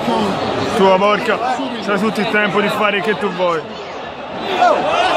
Tua porca, c'hai tutto il tempo di fare che tu vuoi.